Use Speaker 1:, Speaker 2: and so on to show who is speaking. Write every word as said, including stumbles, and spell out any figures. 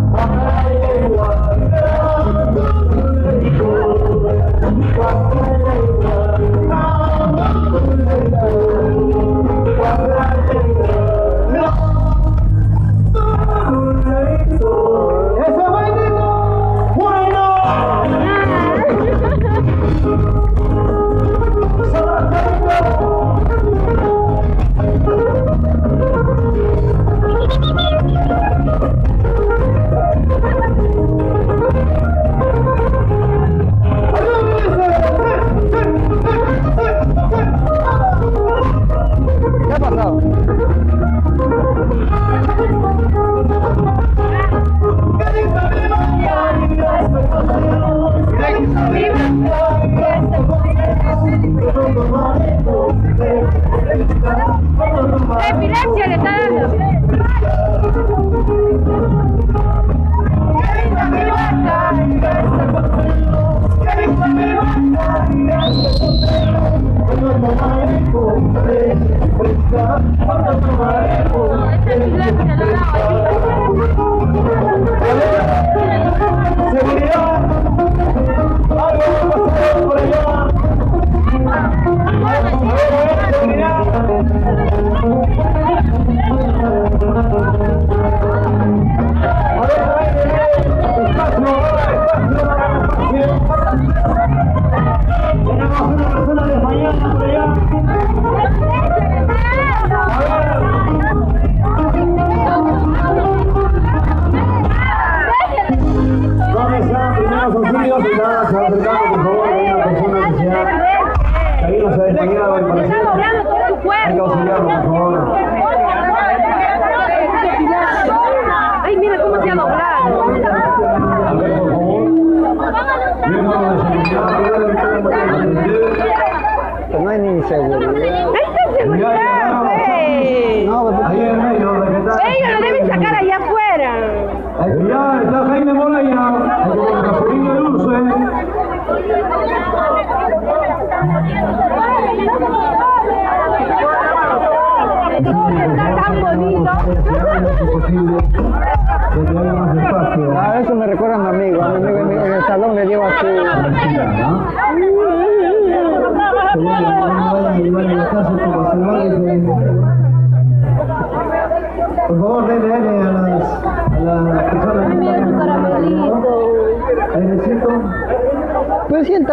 Speaker 1: Epilepsia le está dando. Ay, mira cómo se ha doblado.
Speaker 2: No hay ni seguridad.
Speaker 1: Esta es seguridad, güey. Ellos lo deben sacar allá afuera.
Speaker 3: Ya está Jaime Mora ya. Gasolina dulce.
Speaker 1: Está tan bonito.
Speaker 2: Ah, eso me recuerda a mi amigo. A mi amigo en el salón le dio así.
Speaker 3: Por favor, denle, denle a las, a las personas.
Speaker 1: Mira su caramelito.
Speaker 3: Necesito.
Speaker 2: Pues sienta.